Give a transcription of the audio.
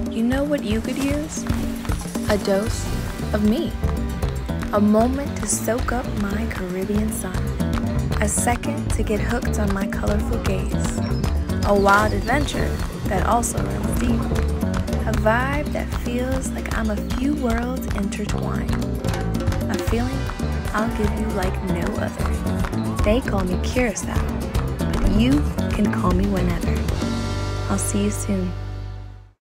You know what you could use? A dose of me. A moment to soak up my Caribbean sun. A second to get hooked on my colorful gaze. A wild adventure that also runs deep. A vibe that feels like I'm a few worlds intertwined. A feeling I'll give you like no other. They call me Curaçao, but you can call me whenever. I'll see you soon.